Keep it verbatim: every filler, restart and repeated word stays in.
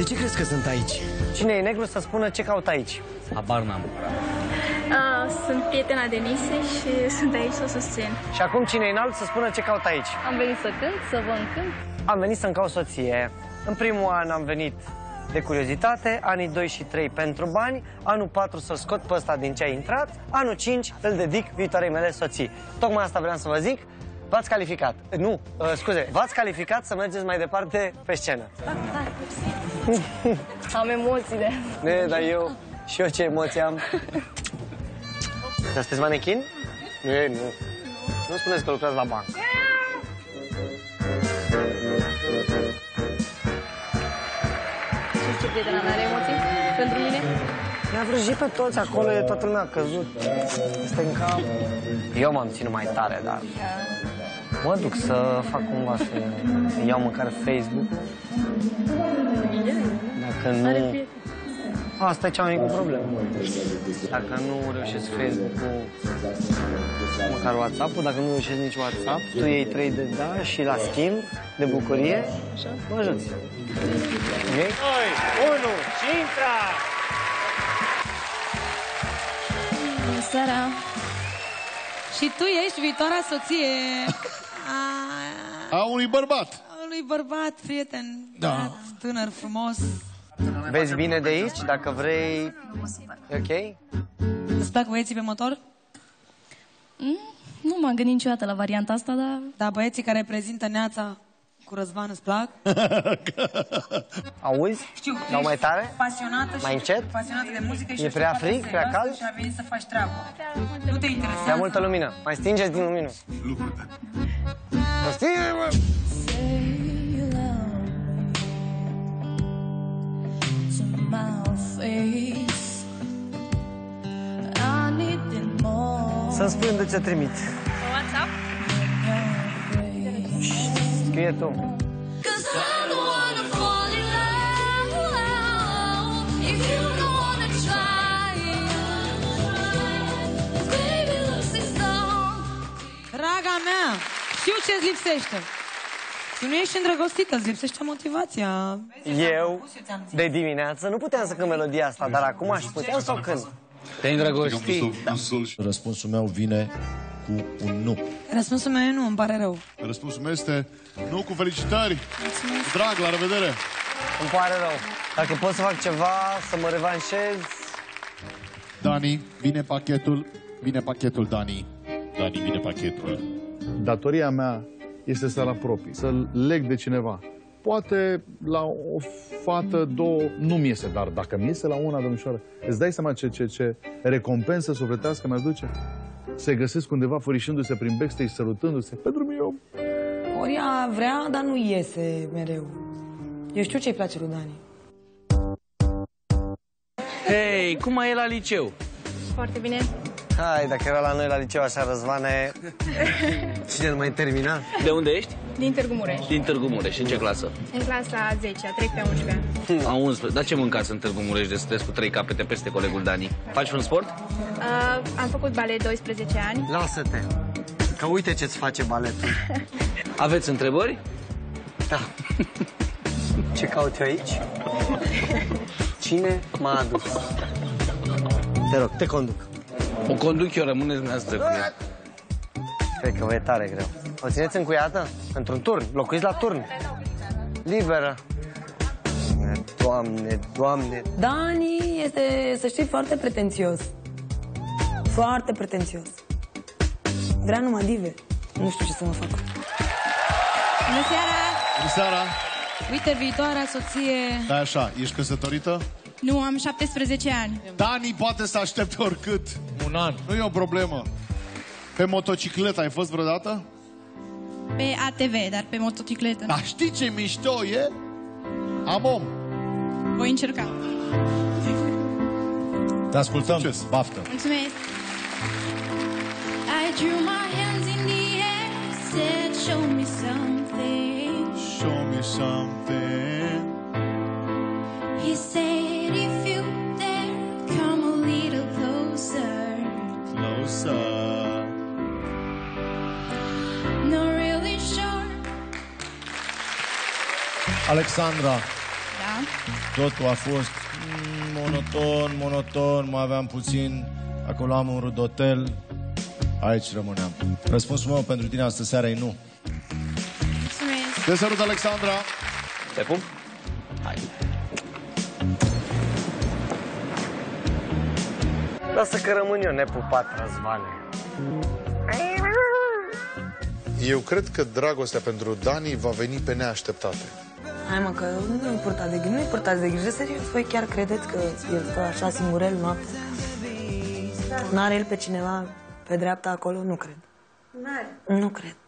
ce crezi că sunt aici? Cine e negru să spună ce caut aici? Habar n-am. Uh, sunt prietena Denise și sunt aici să o susțin. Și acum cine e înalt să spună ce caut aici? Am venit să cânt, să vă încânt. Am venit să-mi caut soție. În primul an am venit de curiozitate, anii doi și trei pentru bani, anul patru să-l scot pe ăsta din ce a intrat, anul cinci îl dedic viitoarei mele soții. Tocmai asta vreau să vă zic. V-ați calificat. Nu, uh, scuze, v-ați calificat să mergeți mai departe pe scenă. Am emoții de... Ne, dar eu, și eu ce emoții am. Dar sunteți manechin? Nu, nu. Nu spuneți că lucrați la bancă. Și ce prietena mea are emoții pentru mine? Mi-a vrăjit pe toți acolo, toată lumea a căzut. Este în cap. Eu m-am ținut mai tare, dar... Mă duc să fac cumva să iau măcar Facebook. Dacă nu... Asta e cea mai mică problemă. Dacă nu reușesc Facebook-ul, măcar WhatsApp-ul, dacă nu reușesc nici WhatsApp, tu iei trei de da și la schimb, de bucurie, mă ajuți. Ok? doi, unu și intra! Bună seara! Și tu ești viitoarea soție a unui bărbat. A unui bărbat, prieten, Da. tânăr, frumos. Vezi bine de aici? Dacă vrei... E ok? Îți plac băieții pe motor? Mm, nu m-am gândit niciodată la varianta asta, dar... Da, băieții care reprezintă Neața cu Răzvan îți plac? Auzi? Știu, Dau mai tare? Pasionată Mai și încet? pasionată de muzică și E ești prea foarte frig, prea serioasă cald? și a venit să faci treabă. Nu te interesează? Prea multă lumină. Mai stingeți din lumină. Mă stinge, mă! Să-mi spui unde ți-o trimit. WhatsApp? Scrie tu. Draga mea, știu ce-ți lipsește. Tu nu ești îndrăgostită, îți lipsește motivația. Eu, de dimineață, nu puteam să cânt melodia asta, dar acum aș putea să o cânt. Te-ai îndrăgostit? Răspunsul meu vine cu un nu. Răspunsul meu e nu, îmi pare rău. Răspunsul meu este nu, cu felicitări. Drag, la revedere. Îmi pare rău. Dacă pot să fac ceva, să mă revanșez... Dani, vine pachetul. Vine pachetul, Dani. Dani, vine pachetul. Datoria mea este să-l apropii, să-l leg de cineva. Poate la o fată, două, nu mi iese, dar dacă mi iese la una, domnișoară, îți dai seama ce, ce, ce recompensă sufletească mi-ar duce? Se găsesc undeva furișându-se prin backstage, sărutându-se. Pentru mine eu... Ori ea vrea, dar nu iese mereu. Eu știu ce-i place lui Dani. Hei, cum mai e la liceu? Foarte bine. Hai, dacă era la noi la liceu așa, Răzvane, cine nu mai termina? De unde ești? Din Târgu Mureș. Din Târgu Mureș. În ce clasă? În clasa a zecea, trec pe a unsprezecea. A unsprezecea. Dar ce mâncați în Târgu Mureș de sunteți cu trei capete peste colegul Dani? Faci un sport? Uh, am făcut balet doisprezece ani. Lasă-te, că uite ce-ți face baletul. Aveți întrebări? Da. Ce caut eu aici? Cine m-a adus? Te rog, te conduc. O conduc eu, rămâneți dumneavoastră cu ea. Cred că vă e tare greu. O țineți încuiată? Într-un turn? Locuiți la turn? Liberă. Doamne, Doamne. Dani este, să știi, foarte pretențios. Foarte pretențios. Vrea numai dive. Nu știu ce să mă fac. Bună seara! Bună seara! Uite, viitoarea soție... Da, așa, ești căsătorită? Nu, am șaptesprezece ani. Dani poate să aștepte oricât. Un an. Nu e o problemă. Pe motocicletă ai fost vreodată? Pe A T V, dar pe motocicletă. Dar știi ce mișto e? Am om. Voi încerca. Te ascultăm. Succes. Baftă. Mulțumesc. I drew my hands in the air, said show me something. Show me something. He said if you dare, come a little closer. Closer. Not really sure. Alexandra, Da? Totul a fost mm, monoton, monoton, mai aveam puțin. Acolo am un rudotel. Aici rămâneam. Răspunsul meu pentru tine astă seara e nu. Mulțumesc. Te salut, Alexandra. Te pup? Hai. Lasă că rămân eu nepupat, Răzvane. Eu cred că dragostea pentru Dani va veni pe neașteptate. Hai mă, că nu-i purta de grijă, nu-i purta de grijă, serios. Voi chiar credeți că el stă așa singurel noaptea? N-are el pe cineva pe dreapta acolo? Nu cred. N-are. Nu cred.